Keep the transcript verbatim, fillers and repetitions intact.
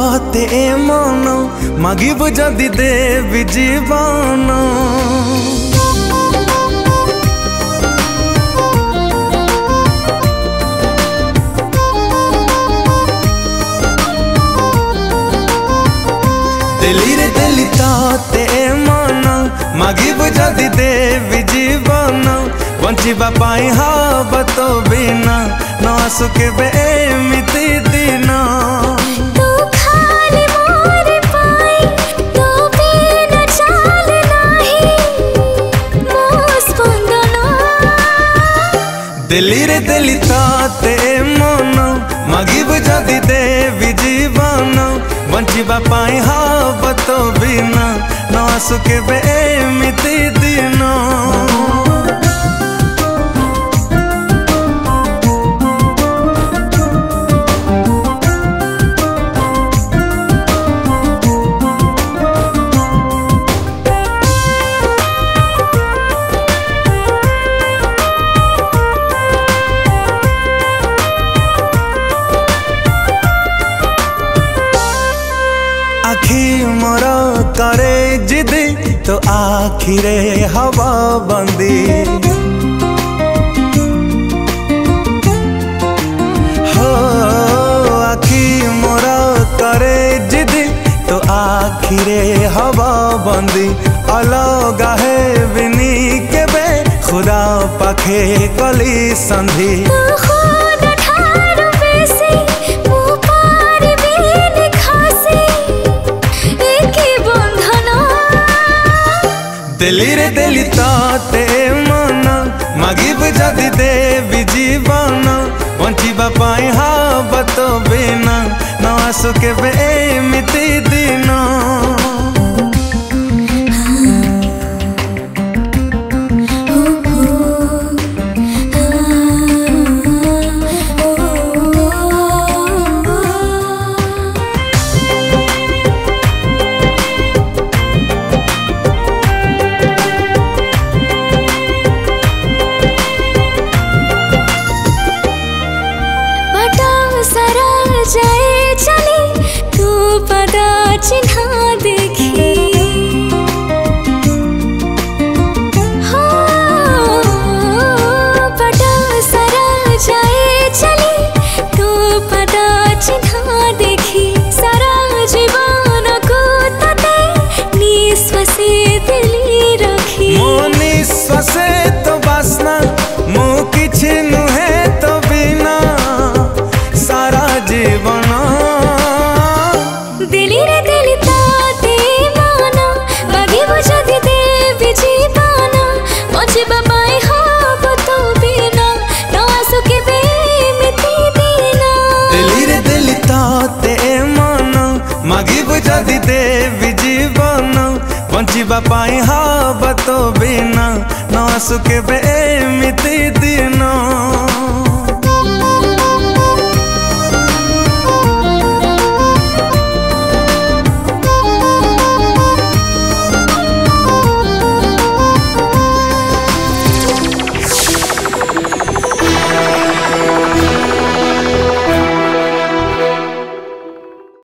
ते मन मागिब जदि देवी जीवन। दिली रे दिली ते मन मागिब जदि देवी जीवन। बंचिबा पाई हब तो बिना न आसुके एमिति दिन। तू खाली मोर पाई तो बिना चाल नाही मो स्पंदन। दिली रे दिली ते मन मागिब जदि देवी जीवन। बंचिबा पाई हब तो बिना न आसुके एमिति दिन। आखी मोर करे जिदी तो आखिरे हवा बंदी। हो आखी मोर करे जिदी तो आखिरे हवा बंदी। अलगा है बिनी केबे खुदा पाखे कली संधि। दिली रे दिली ते मन मागिब जदि देवी जीवन। बंचिबा पाई हब तो बिना न आसुके एमिति दिन। जाए चली तू पदा चिन्हा देखी। हो पदा सरा जाए चली तू पदा चिन्हा देखी। सारा जीवन को तते निश्वासे दिली रखी। मो निश्वासे तो बासना मो किछि नुहे तो बिना सारा जीवन। दिली रे दिली ते मन मागिब जदि देवी जीवन। बंचिबा पाई हब तो बिना न आसुके एमिति दिन। दिली रे दिली ते मन मागिब जदि देवी जीवन। बंचिबा पाई हब तो बिना न आसुके एमिति दिन।